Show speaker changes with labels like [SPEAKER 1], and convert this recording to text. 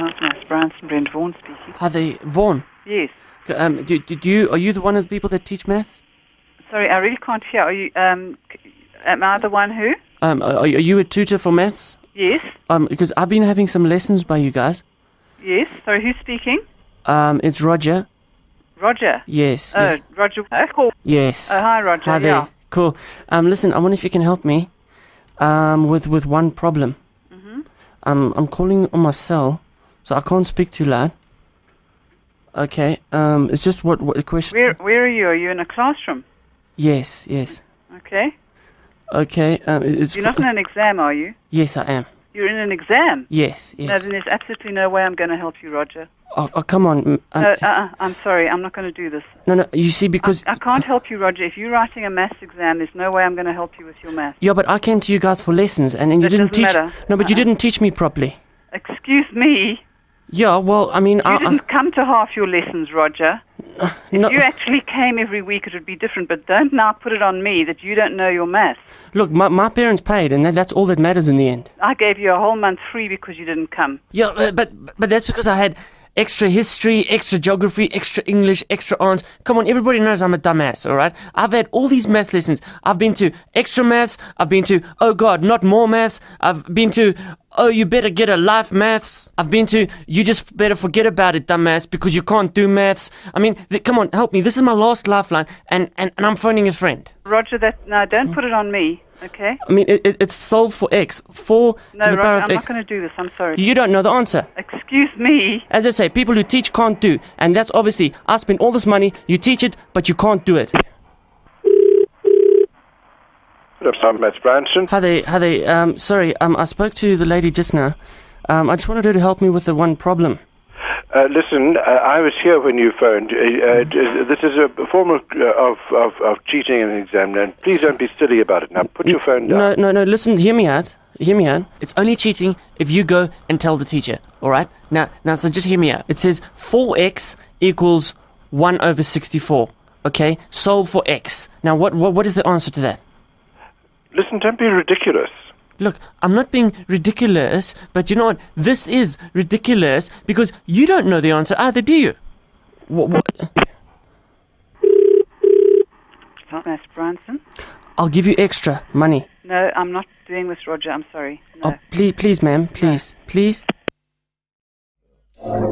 [SPEAKER 1] Nice. Branson, Brent Vaughan speaking.
[SPEAKER 2] Hi there, Vaughan.
[SPEAKER 1] Yes.
[SPEAKER 2] Are you the one of the people that teach maths?
[SPEAKER 1] Sorry, I really can't hear. Are you, am I the one who?
[SPEAKER 2] Are you a tutor for maths?
[SPEAKER 1] Yes.
[SPEAKER 2] Because I've been having some lessons by you guys.
[SPEAKER 1] Yes. Sorry, who's speaking?
[SPEAKER 2] It's Roger.
[SPEAKER 1] Roger?
[SPEAKER 2] Yes.
[SPEAKER 1] Oh,
[SPEAKER 2] Yes.
[SPEAKER 1] Roger. Oh, cool.
[SPEAKER 2] Yes.
[SPEAKER 1] Oh, hi, Roger.
[SPEAKER 2] Hi there.
[SPEAKER 1] Yeah.
[SPEAKER 2] Cool. Listen, I wonder if you can help me. With one problem.
[SPEAKER 1] Mm-hmm.
[SPEAKER 2] I'm calling on my cell, so I can't speak too loud. Okay. It's just what the question.
[SPEAKER 1] Where are you? Are you in a classroom?
[SPEAKER 2] Yes.
[SPEAKER 1] Okay.
[SPEAKER 2] Okay.
[SPEAKER 1] You're not in an exam, are you?
[SPEAKER 2] Yes, I am.
[SPEAKER 1] You're in an exam?
[SPEAKER 2] Yes.
[SPEAKER 1] No, then there's absolutely no way I'm going to help you, Roger.
[SPEAKER 2] Oh, come on.
[SPEAKER 1] No, I'm sorry. I'm not going to do this.
[SPEAKER 2] No. You see, because
[SPEAKER 1] I can't help you, Roger. If you're writing a maths exam, there's no way I'm going to help you with your maths.
[SPEAKER 2] yeah, but I came to you guys for lessons, and you
[SPEAKER 1] That
[SPEAKER 2] didn't
[SPEAKER 1] doesn't
[SPEAKER 2] teach.
[SPEAKER 1] matter.
[SPEAKER 2] No, but you didn't teach me properly.
[SPEAKER 1] Excuse me.
[SPEAKER 2] Yeah, well, I mean,
[SPEAKER 1] You didn't come to half your lessons, Roger.
[SPEAKER 2] no.
[SPEAKER 1] If you actually came every week, it would be different. But don't now put it on me that you don't know your maths.
[SPEAKER 2] Look, my parents paid, and that's all that matters in the end.
[SPEAKER 1] I gave you a whole month free because you didn't come.
[SPEAKER 2] Yeah, but that's because I had extra history, extra geography, extra English, extra arts. Come on, everybody knows I'm a dumbass, all right? I've had all these math lessons. I've been to extra maths. I've been to, oh God, not more maths. I've been to, oh, you better get a life maths. I've been to, you just better forget about it, dumbass, because you can't do maths. I mean, come on, help me. This is my last lifeline, and I'm phoning a friend.
[SPEAKER 1] Roger, no, don't put it on me, okay?
[SPEAKER 2] I mean, it's solve for x. 4
[SPEAKER 1] No,
[SPEAKER 2] to the
[SPEAKER 1] Roger,
[SPEAKER 2] power of
[SPEAKER 1] I'm
[SPEAKER 2] x.
[SPEAKER 1] not going to do this. I'm sorry.
[SPEAKER 2] You don't know the answer.
[SPEAKER 1] Excuse me.
[SPEAKER 2] As I say, people who teach can't do. And that's obviously, I spend all this money, you teach it, but you can't do it.
[SPEAKER 3] Good afternoon, Matt Branson.
[SPEAKER 2] Hi there. Sorry, I spoke to the lady just now. I just wanted her to help me with the one problem.
[SPEAKER 3] Listen, I was here when you phoned. This is a form of cheating in an exam, and please don't be silly about it. Now, put your phone down.
[SPEAKER 2] No, listen, hear me out. It's only cheating if you go and tell the teacher, alright? Now, so just hear me out. It says 4x equals 1 over 64, okay? Solve for x. Now, what is the answer to that?
[SPEAKER 3] Listen, don't be ridiculous.
[SPEAKER 2] Look, I'm not being ridiculous, but you know what? This is ridiculous because you don't know the answer either, do you? What?
[SPEAKER 1] Matt Branson?
[SPEAKER 2] I'll give you extra money.
[SPEAKER 1] No, I'm not doing this, Roger. I'm sorry. No.
[SPEAKER 2] Oh, please, ma'am. Please.